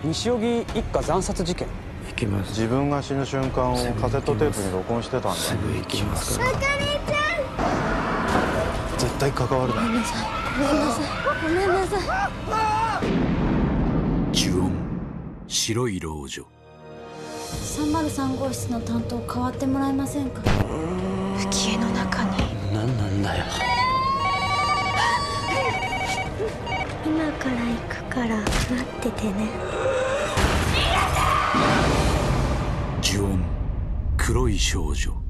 西荻一家惨殺事件。 行きます。 自分が死ぬ瞬間をカセットテープに録音してたんだ。 すぐ行きますから。 絶対関わるな。 ごめんなさい。ごめんなさい。ごめんなさい。 呪音、白い老女。 303号室の担当代わってもらえませんか。吹絵の中に何なんだよ。 今から行くから待っててね。 呪音、黒い少女。